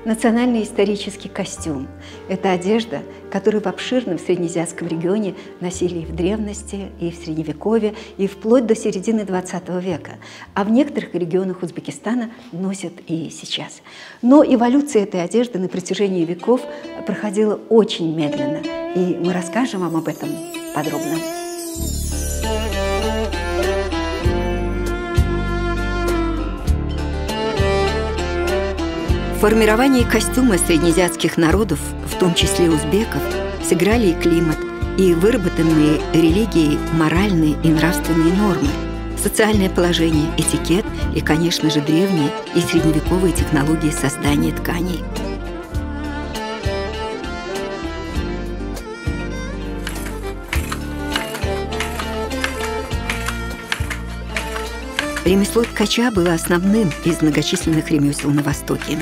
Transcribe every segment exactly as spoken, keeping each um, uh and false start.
Национальный исторический костюм – это одежда, которую в обширном среднеазиатском регионе носили и в древности, и в Средневековье, и вплоть до середины двадцатого века, а в некоторых регионах Узбекистана носят и сейчас. Но эволюция этой одежды на протяжении веков проходила очень медленно, и мы расскажем вам об этом подробно. В формировании костюма среднеазиатских народов, в том числе узбеков, сыграли и климат, и выработанные религией моральные и нравственные нормы, социальное положение, этикет и, конечно же, древние и средневековые технологии создания тканей. Ремесло ткача было основным из многочисленных ремесел на Востоке.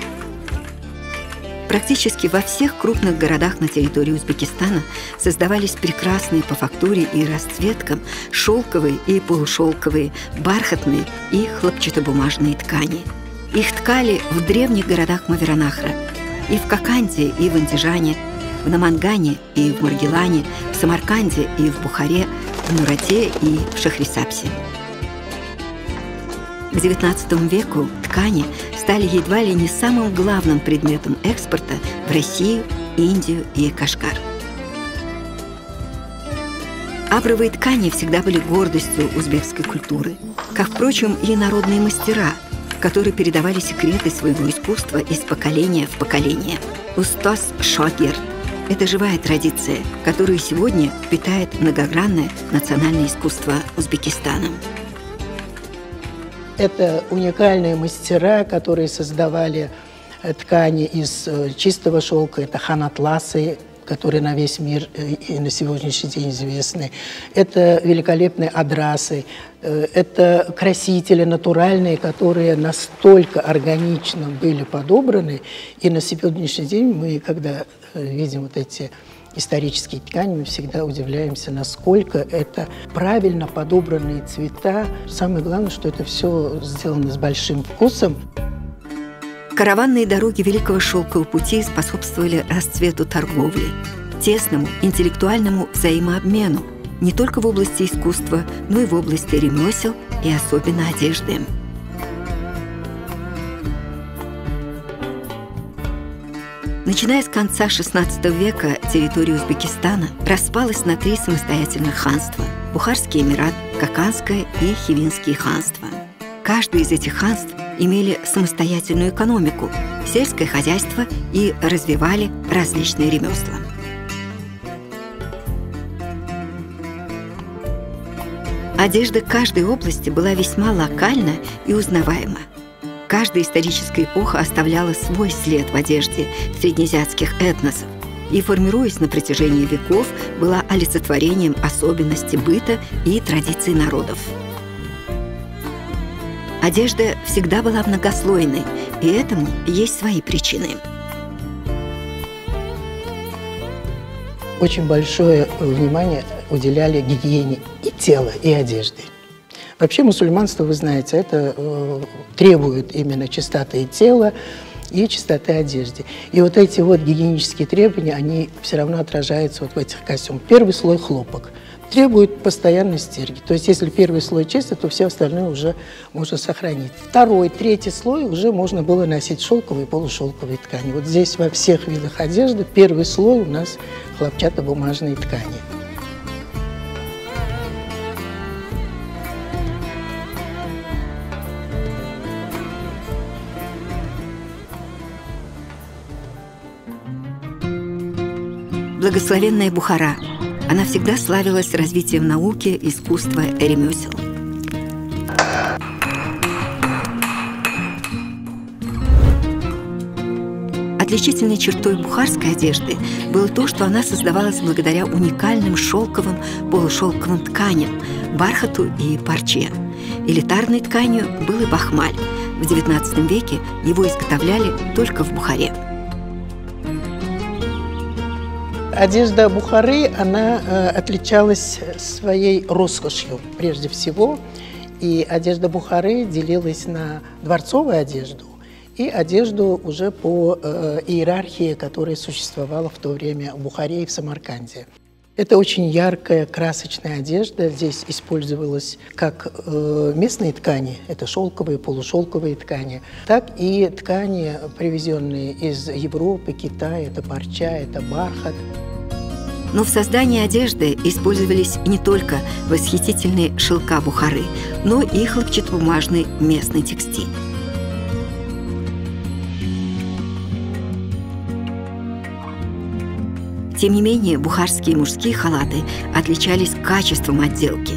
Практически во всех крупных городах на территории Узбекистана создавались прекрасные по фактуре и расцветкам шелковые и полушелковые, бархатные и хлопчатобумажные ткани. Их ткали в древних городах Мавераннахра, и в Коканде, и в Андижане, в Намангане, и в Маргилане, в Самарканде, и в Бухаре, в Нурате и в Шахрисабзе. К девятнадцатому веку ткани стали едва ли не самым главным предметом экспорта в Россию, Индию и Кашгар. Абровые ткани всегда были гордостью узбекской культуры, как, впрочем, и народные мастера, которые передавали секреты своего искусства из поколения в поколение. Устаз шогирд – это живая традиция, которую сегодня питает многогранное национальное искусство Узбекистана. Это уникальные мастера, которые создавали ткани из чистого шелка. Это хан-атласы, которые на весь мир и на сегодняшний день известны. Это великолепные адрасы. Это красители натуральные, которые настолько органично были подобраны. И на сегодняшний день мы, когда видим вот эти исторические ткани, мы всегда удивляемся, насколько это правильно подобранные цвета. Самое главное, что это все сделано с большим вкусом. Караванные дороги Великого Шелкового пути способствовали расцвету торговли, тесному интеллектуальному взаимообмену не только в области искусства, но и в области ремесел и особенно одежды. Начиная с конца шестнадцатого века территория Узбекистана распалась на три самостоятельных ханства – Бухарский эмират, Коканское и Хивинские ханства. Каждое из этих ханств имели самостоятельную экономику, сельское хозяйство и развивали различные ремесла. Одежда каждой области была весьма локальна и узнаваема. Каждая историческая эпоха оставляла свой след в одежде среднеазиатских этносов и, формируясь на протяжении веков, была олицетворением особенностей быта и традиций народов. Одежда всегда была многослойной, и этому есть свои причины. Очень большое внимание уделяли гигиене и тела, и одежды. Вообще мусульманство, вы знаете, это э, требует именно чистоты тела и чистоты одежды. И вот эти вот гигиенические требования, они все равно отражаются вот в этих костюмах. Первый слой хлопок требует постоянной стирки. То есть если первый слой чистый, то все остальное уже можно сохранить. Второй, третий слой уже можно было носить шелковые и полушелковые ткани. Вот здесь во всех видах одежды первый слой у нас хлопчатобумажные ткани. Благословенная Бухара. Она всегда славилась развитием науки, искусства и ремесел. Отличительной чертой бухарской одежды было то, что она создавалась благодаря уникальным шелковым, полушелковым тканям, бархату и парче. Элитарной тканью был и бахмаль. В девятнадцатом веке его изготовляли только в Бухаре. Одежда Бухары, она э, отличалась своей роскошью прежде всего. И одежда Бухары делилась на дворцовую одежду и одежду уже по э, иерархии, которая существовала в то время в Бухаре и в Самарканде. Это очень яркая, красочная одежда. Здесь использовалась как э, местные ткани, это шелковые, полушелковые ткани, так и ткани, привезенные из Европы, Китая, это парча, это бархат. Но в создании одежды использовались не только восхитительные шелка Бухары, но и хлопчатобумажный местный текстиль. Тем не менее, бухарские мужские халаты отличались качеством отделки.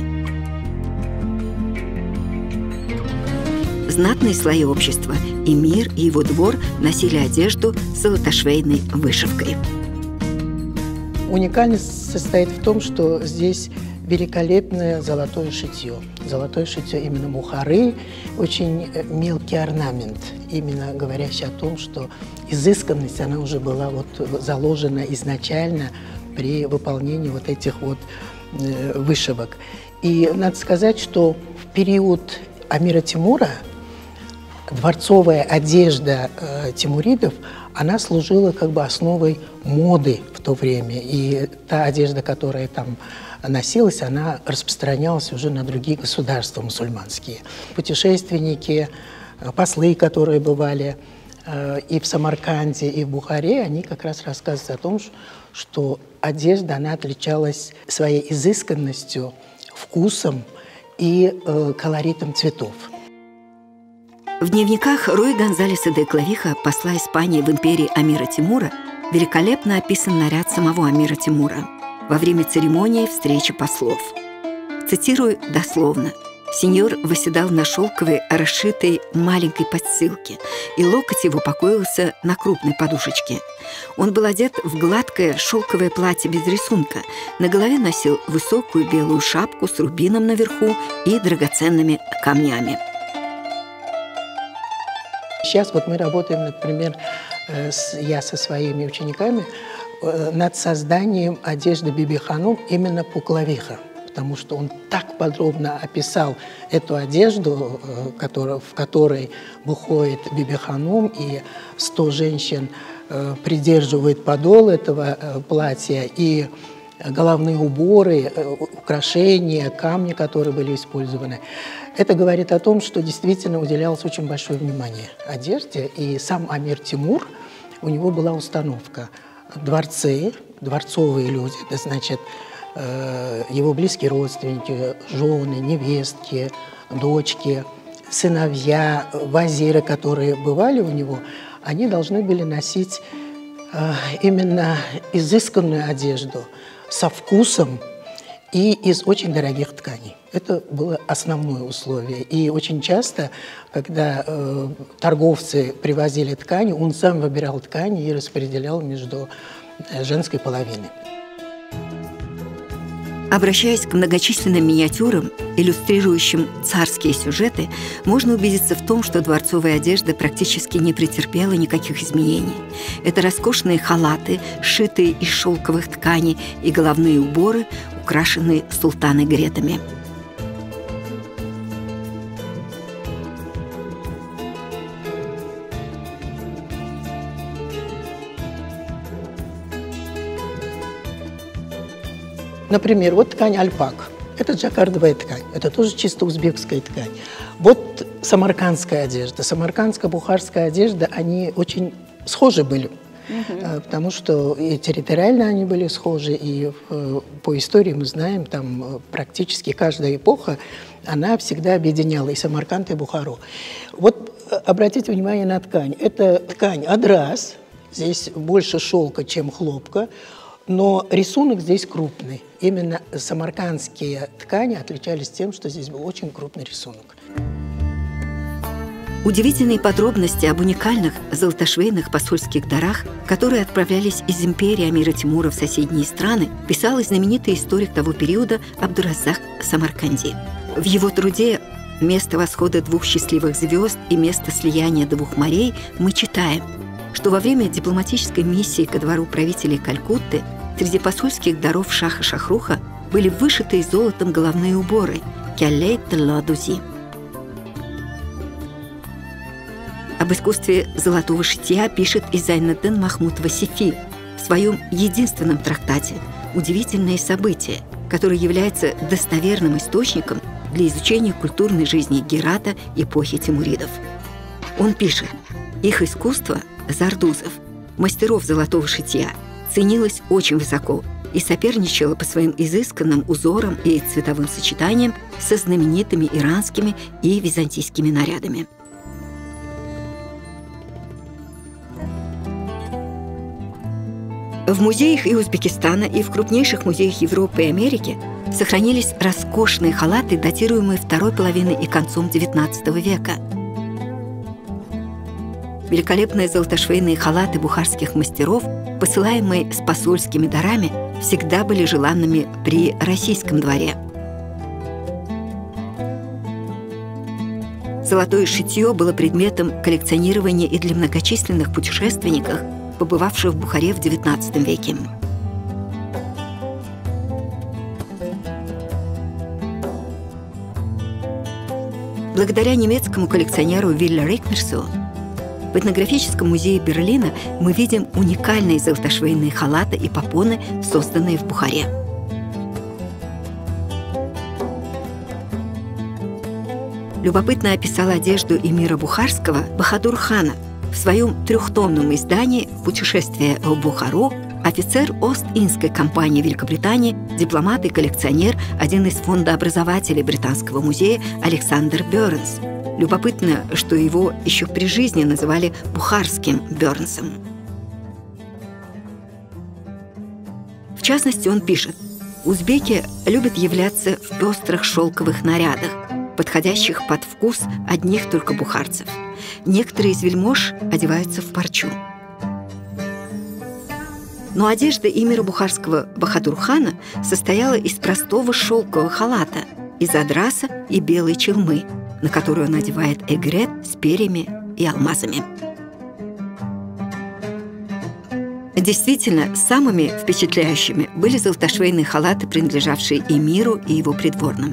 Знатные слои общества, эмир и его двор носили одежду с золотошвейной вышивкой. Уникальность состоит в том, что здесь великолепное золотое шитье. Золотое шитье именно Бухары, очень мелкий орнамент, именно говорящий о том, что изысканность, она уже была вот заложена изначально при выполнении вот этих вот э, вышивок. И надо сказать, что в период Амира Тимура дворцовая одежда э, тимуридов, она служила как бы основой моды в то время. И та одежда, которая там носилась, она распространялась уже на другие государства мусульманские. Путешественники, послы, которые бывали э, и в Самарканде, и в Бухаре, они как раз рассказывают о том, что одежда, она отличалась своей изысканностью, вкусом и э, колоритом цветов. В дневниках Руи Гонзалеса де Клавиха, посла Испании в империи Амира Тимура, великолепно описан наряд самого Амира Тимура во время церемонии встречи послов. Цитирую дословно. Сеньор восседал на шелковой, расшитой маленькой подстилке, и локоть его покоился на крупной подушечке. Он был одет в гладкое шелковое платье без рисунка, на голове носил высокую белую шапку с рубином наверху и драгоценными камнями. Сейчас вот мы работаем, например, с, я со своими учениками над созданием одежды Биби Ханум именно по Клавиха, потому что он так подробно описал эту одежду, которая, в которой выходит Биби Ханум, и сто женщин придерживают подол этого платья, и головные уборы, украшения, камни, которые были использованы. Это говорит о том, что действительно уделялось очень большое внимание одежде. И сам Амир Тимур, у него была установка. Дворцы, дворцовые люди, это значит, его близкие родственники, жены, невестки, дочки, сыновья, вазиры, которые бывали у него, они должны были носить именно изысканную одежду, со вкусом и из очень дорогих тканей. Это было основное условие. И очень часто, когда э, торговцы привозили ткани, он сам выбирал ткани и распределял между э, женской половиной. Обращаясь к многочисленным миниатюрам, иллюстрирующим царские сюжеты, можно убедиться в том, что дворцовая одежда практически не претерпела никаких изменений. Это роскошные халаты, сшитые из шелковых тканей, и головные уборы, украшенные султан-игретами. Например, вот ткань альпак. Это джаккардовая ткань. Это тоже чисто узбекская ткань. Вот самаркандская одежда. Самаркандская, бухарская одежда, они очень схожи были. Uh-huh. Потому что и территориально они были схожи, и по истории мы знаем, там практически каждая эпоха, она всегда объединяла и Самарканд, и Бухару. Вот обратите внимание на ткань. Это ткань адрас. Здесь больше шелка, чем хлопка. Но рисунок здесь крупный. Именно самаркандские ткани отличались тем, что здесь был очень крупный рисунок. Удивительные подробности об уникальных золотошвейных посольских дарах, которые отправлялись из империи Амира Тимура в соседние страны, писал знаменитый историк того периода Абдураззак Самарканди. В его труде «Место восхода двух счастливых звезд и место слияния двух морей» мы читаем, что во время дипломатической миссии ко двору правителей Калькутты среди посольских даров шаха Шахруха были вышитые золотом головные уборы «Кяллейт ладузи». Об искусстве золотого шитья пишет и Зайнеддин Махмуд Васифи в своем единственном трактате «Удивительные события», который является достоверным источником для изучения культурной жизни Герата эпохи тимуридов. Он пишет: «Их искусство, зардузов, мастеров золотого шитья, ценилось очень высоко и соперничало по своим изысканным узорам и цветовым сочетаниям со знаменитыми иранскими и византийскими нарядами». В музеях и Узбекистана, и в крупнейших музеях Европы и Америки сохранились роскошные халаты, датируемые второй половиной и концом девятнадцатого века. Великолепные золотошвейные халаты бухарских мастеров, посылаемые с посольскими дарами, всегда были желанными при российском дворе. Золотое шитье было предметом коллекционирования и для многочисленных путешественников, побывавших в Бухаре в девятнадцатом веке. Благодаря немецкому коллекционеру Вилле Рейкмерсу в этнографическом музее Берлина мы видим уникальные золотошвейные халаты и попоны, созданные в Бухаре. Любопытно описал одежду эмира Бухарского Бахадур хана в своем трехтомном издании «Путешествие в Бухару» офицер Ост-Индской компании Великобритании, дипломат и коллекционер, один из фондообразователей Британского музея Александр Бёрнс. Любопытно, что его еще при жизни называли бухарским Бёрнсом. В частности, он пишет: «Узбеки любят являться в пестрых шелковых нарядах, подходящих под вкус одних только бухарцев. Некоторые из вельмож одеваются в парчу». Но одежда эмира бухарского Бахадур-хана состояла из простого шелкового халата, из адраса и белой челмы, на которую он надевает эгрет с перьями и алмазами. Действительно, самыми впечатляющими были золотошвейные халаты, принадлежавшие эмиру и его придворным.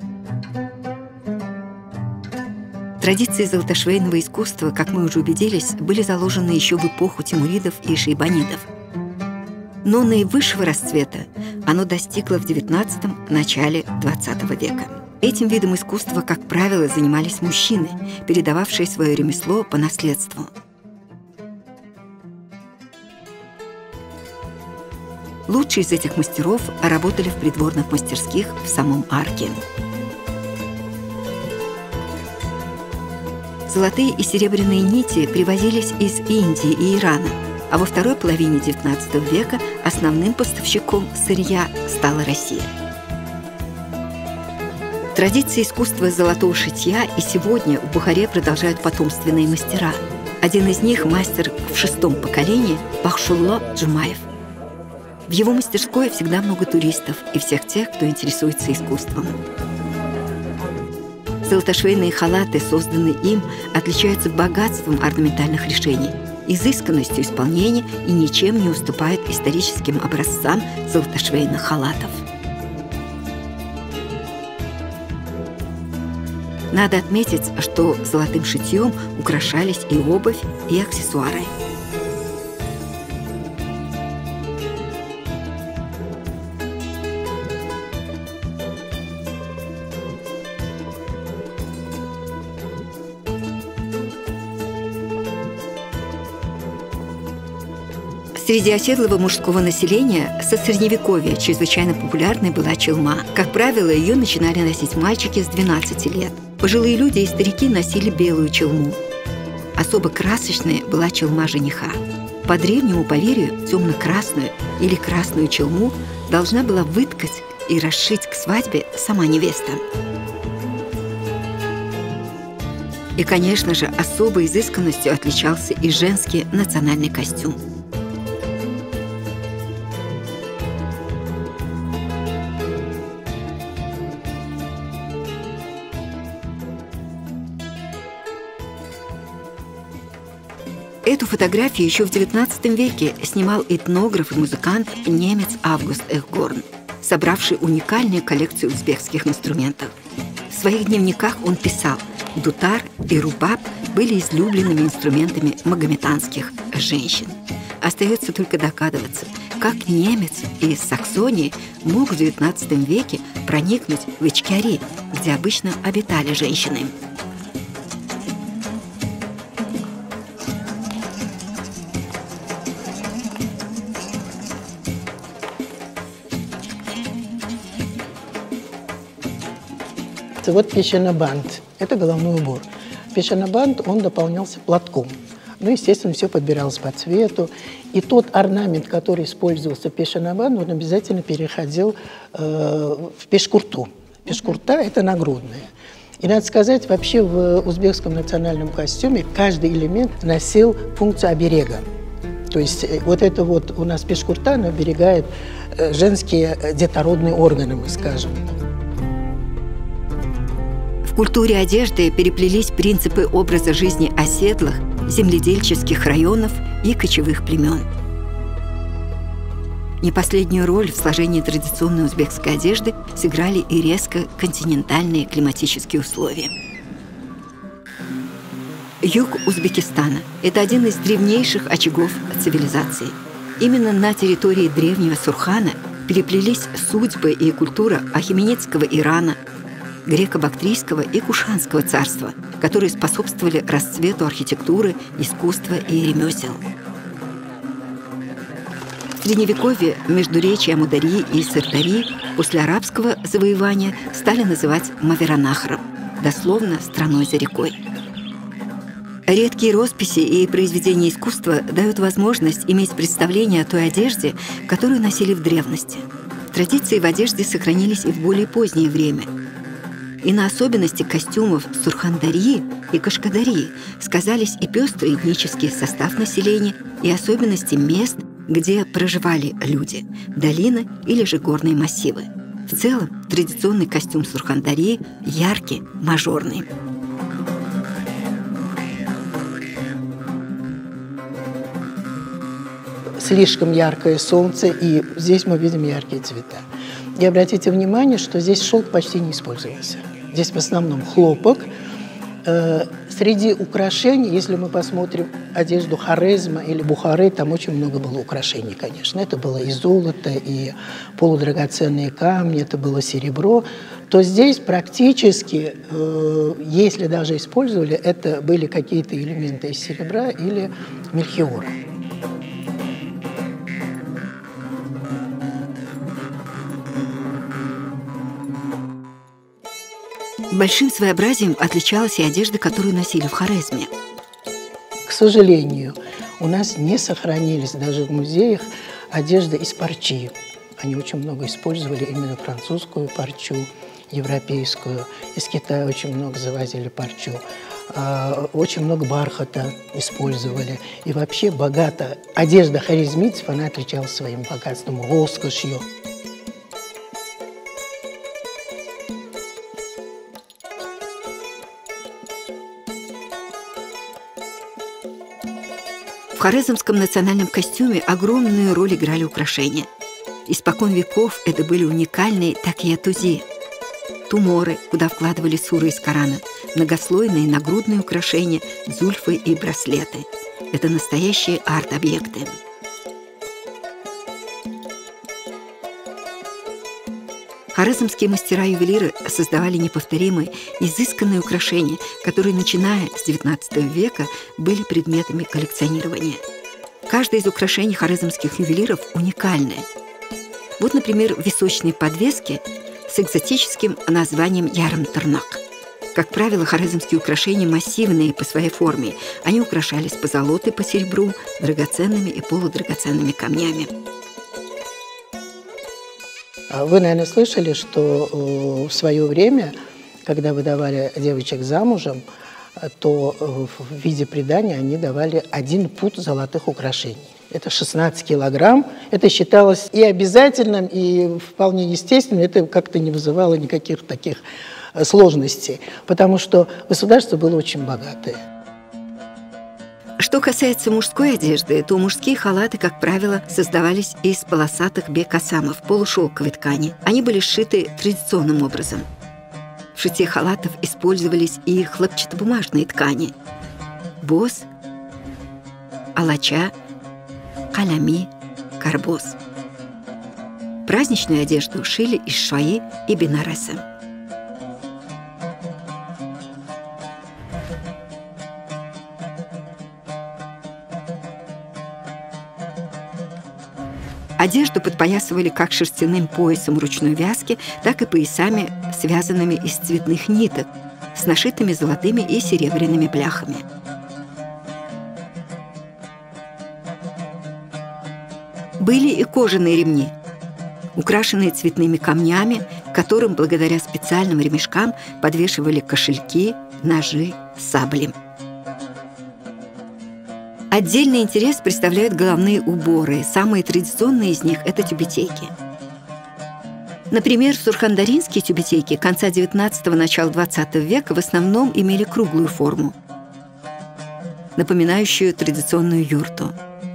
Традиции золотошвейного искусства, как мы уже убедились, были заложены еще в эпоху тимуридов и шейбанидов. Но наивысшего расцвета оно достигло в девятнадцатом – начале двадцатого века. Этим видом искусства, как правило, занимались мужчины, передававшие свое ремесло по наследству. Лучшие из этих мастеров работали в придворных мастерских в самом Арке. Золотые и серебряные нити привозились из Индии и Ирана, а во второй половине девятнадцатого века основным поставщиком сырья стала Россия. Традиции искусства золотого шитья и сегодня в Бухаре продолжают потомственные мастера. Один из них – мастер в шестом поколении Бахшулло Джумаев. В его мастерской всегда много туристов и всех тех, кто интересуется искусством. Золотошвейные халаты, созданные им, отличаются богатством орнаментальных решений, изысканностью исполнения и ничем не уступают историческим образцам золотошвейных халатов. Надо отметить, что золотым шитьем украшались и обувь, и аксессуары. Среди оседлого мужского населения со Средневековья чрезвычайно популярной была челма. Как правило, ее начинали носить мальчики с двенадцати лет. Пожилые люди и старики носили белую челму. Особо красочной была челма жениха. По древнему поверью, темно-красную или красную челму должна была выткать и расшить к свадьбе сама невеста. И, конечно же, особой изысканностью отличался и женский национальный костюм. Эту фотографию еще в девятнадцатом веке снимал этнограф и музыкант немец Август Эхгорн, собравший уникальную коллекцию узбекских инструментов. В своих дневниках он писал: «Дутар и рубаб были излюбленными инструментами магометанских женщин. Остается только догадываться, как немец из Саксонии мог в девятнадцатом веке проникнуть в Ичкяри, где обычно обитали женщины. Вот песчанобанд – это головной убор. Песчанобанд, он дополнялся платком. Ну, естественно, все подбиралось по цвету. И тот орнамент, который использовался в песчанобанд, он обязательно переходил э, в пешкурту. Пешкурта – это нагрудная. И надо сказать, вообще в узбекском национальном костюме каждый элемент носил функцию оберега. То есть вот это вот у нас пешкурта, она оберегает женские детородные органы, мы скажем. В культуре одежды переплелись принципы образа жизни оседлых, земледельческих районов и кочевых племен. Не последнюю роль в сложении традиционной узбекской одежды сыграли и резко континентальные климатические условия. Юг Узбекистана – это один из древнейших очагов цивилизации. Именно на территории древнего Сурхана переплелись судьбы и культура ахеменидского Ирана, греко-бактрийского и кушанского царства, которые способствовали расцвету архитектуры, искусства и ремесел. В Средневековье междуречия Амударьи и Сырдарьи после арабского завоевания стали называть Мавераннахром, дословно «страной за рекой». Редкие росписи и произведения искусства дают возможность иметь представление о той одежде, которую носили в древности. Традиции в одежде сохранились и в более позднее время. И на особенности костюмов Сурхандарьи и Кашкадарьи сказались и пестрый этнический состав населения, и особенности мест, где проживали люди – долины или же горные массивы. В целом, традиционный костюм Сурхандарьи яркий, мажорный. Слишком яркое солнце, и здесь мы видим яркие цвета. И обратите внимание, что здесь шелк почти не использовался. Здесь в основном хлопок. Среди украшений, если мы посмотрим одежду Хорезма или Бухары, там очень много было украшений, конечно. Это было и золото, и полудрагоценные камни, это было серебро. То здесь практически, если даже использовали, это были какие-то элементы из серебра или мельхиора. Большим своеобразием отличалась и одежда, которую носили в Хорезме. К сожалению, у нас не сохранились даже в музеях одежда из парчи. Они очень много использовали именно французскую парчу, европейскую. Из Китая очень много завозили парчу. Очень много бархата использовали. И вообще богата одежда хорезмийцев, она отличалась своим богатством, роскошью. В хорезмском национальном костюме огромную роль играли украшения. Испокон веков это были уникальные такия-тузи, туморы, куда вкладывали суры из Корана, многослойные нагрудные украшения, зульфы и браслеты. Это настоящие арт-объекты. Хорезмские мастера-ювелиры создавали неповторимые, изысканные украшения, которые, начиная с девятнадцатого века, были предметами коллекционирования. Каждое из украшений хорезмских ювелиров уникальное. Вот, например, височные подвески с экзотическим названием ярым-тырнак. Как правило, хорезмские украшения массивные по своей форме. Они украшались по золоту и по серебру, драгоценными и полудрагоценными камнями. Вы, наверное, слышали, что в свое время, когда выдавали девочек замужем, то в виде придания они давали один пуд золотых украшений. Это шестнадцать килограмм. Это считалось и обязательным, и вполне естественным. Это как-то не вызывало никаких таких сложностей, потому что государство было очень богатое. Что касается мужской одежды, то мужские халаты, как правило, создавались из полосатых бек-асамов, полушелковой ткани. Они были сшиты традиционным образом. В шитье халатов использовались и хлопчатобумажные ткани. боз, алача, калями, карбоз. Праздничную одежду шили из шваи и бенареса. Одежду подпоясывали как шерстяным поясом ручной вязки, так и поясами, связанными из цветных ниток, с нашитыми золотыми и серебряными бляхами. Были и кожаные ремни, украшенные цветными камнями, к которым благодаря специальным ремешкам подвешивали кошельки, ножи, сабли. Отдельный интерес представляют головные уборы. Самые традиционные из них – это тюбетейки. Например, сурхандаринские тюбетейки конца девятнадцатого – начала двадцатого века в основном имели круглую форму, напоминающую традиционную юрту.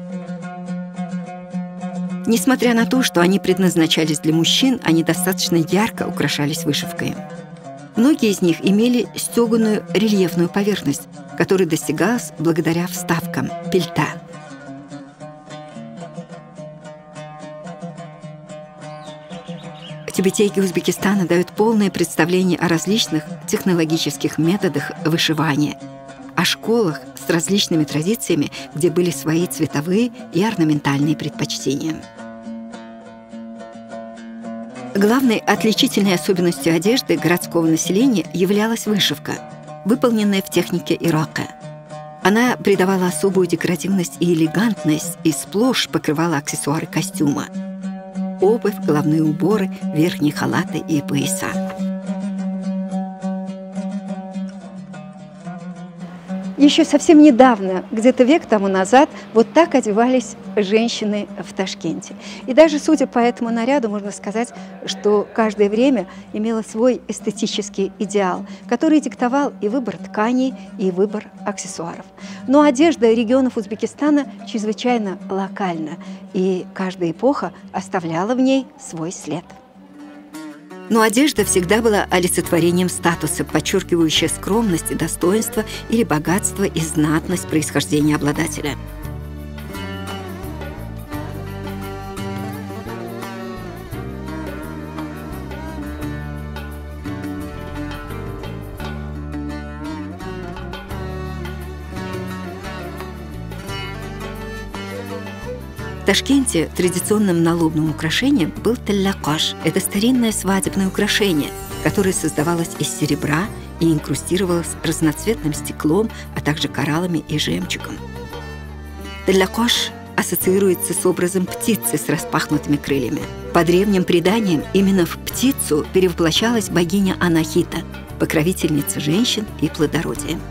Несмотря на то, что они предназначались для мужчин, они достаточно ярко украшались вышивкой. Многие из них имели стеганую рельефную поверхность, которая достигалась благодаря вставкам пельта. Тюбетейки Узбекистана дают полное представление о различных технологических методах вышивания, о школах с различными традициями, где были свои цветовые и орнаментальные предпочтения. Главной отличительной особенностью одежды городского населения являлась вышивка, выполненная в технике ирака. Она придавала особую декоративность и элегантность и сплошь покрывала аксессуары костюма: обувь, головные уборы, верхние халаты и пояса. Еще совсем недавно, где-то век тому назад, вот так одевались женщины в Ташкенте. И даже судя по этому наряду, можно сказать, что каждое время имело свой эстетический идеал, который диктовал и выбор тканей, и выбор аксессуаров. Но одежда регионов Узбекистана чрезвычайно локальна, и каждая эпоха оставляла в ней свой след. Но одежда всегда была олицетворением статуса, подчеркивающая скромность, достоинство или богатство и знатность происхождения обладателя. В Ташкенте традиционным налобным украшением был теллякаш. Это старинное свадебное украшение, которое создавалось из серебра и инкрустировалось разноцветным стеклом, а также кораллами и жемчугом. Теллякаш ассоциируется с образом птицы с распахнутыми крыльями. По древним преданиям, именно в птицу перевоплощалась богиня Анахита, покровительница женщин и плодородия.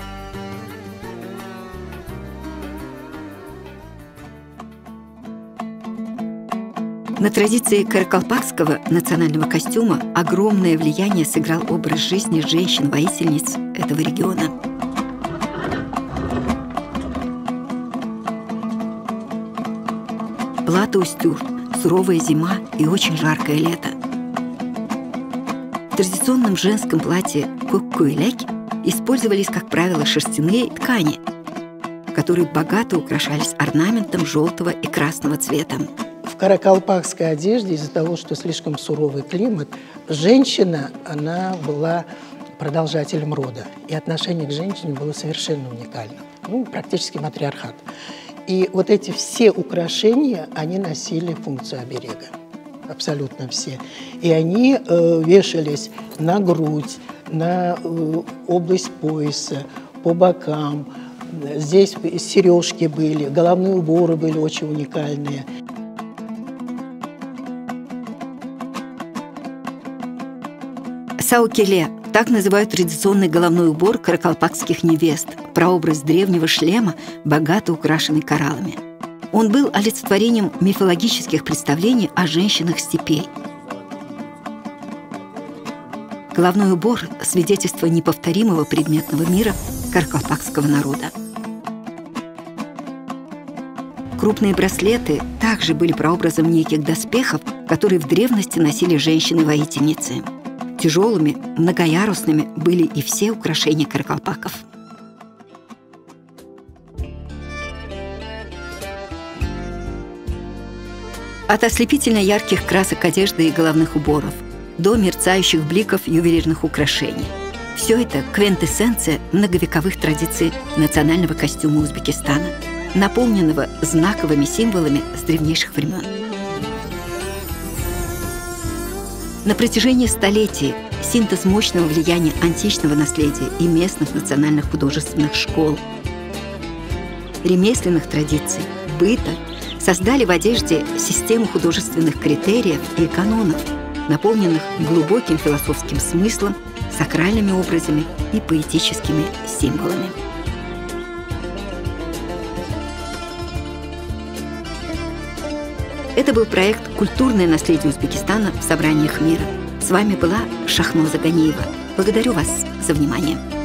На традиции каракалпакского национального костюма огромное влияние сыграл образ жизни женщин-воительниц этого региона. Плата-устюр, суровая зима и очень жаркое лето. В традиционном женском платье куккуйлек использовались, как правило, шерстяные ткани, которые богато украшались орнаментом желтого и красного цвета. В каракалпакской одежде, из-за того, что слишком суровый климат, женщина, она была продолжателем рода. И отношение к женщине было совершенно уникальным. Ну, практически матриархат. И вот эти все украшения, они носили функцию оберега. Абсолютно все. И они э, вешались на грудь, на э, область пояса, по бокам. Здесь сережки были, головные уборы были очень уникальные. Саукеле – так называют традиционный головной убор каракалпакских невест, прообраз древнего шлема, богато украшенный кораллами. Он был олицетворением мифологических представлений о женщинах степей. Головной убор – свидетельство неповторимого предметного мира каракалпакского народа. Крупные браслеты также были прообразом неких доспехов, которые в древности носили женщины-воительницы. Тяжелыми, многоярусными были и все украшения каракалпаков. От ослепительно ярких красок одежды и головных уборов до мерцающих бликов ювелирных украшений. Все это квинтэссенция многовековых традиций национального костюма Узбекистана, наполненного знаковыми символами с древнейших времен. На протяжении столетий синтез мощного влияния античного наследия и местных национальных художественных школ, ремесленных традиций, быта создали в одежде систему художественных критериев и канонов, наполненных глубоким философским смыслом, сакральными образами и поэтическими символами. Это был проект «Культурное наследие Узбекистана в собраниях мира». С вами была Шахноза Ганиева. Благодарю вас за внимание.